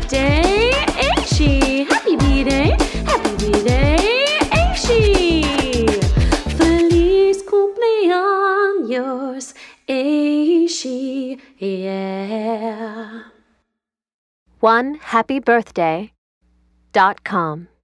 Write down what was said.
birthday, Aishi! Happy B-Day! Happy B-Day, Aishi! Feliz cumpleaños, Aishi, yeah. OneHappyBirthday.com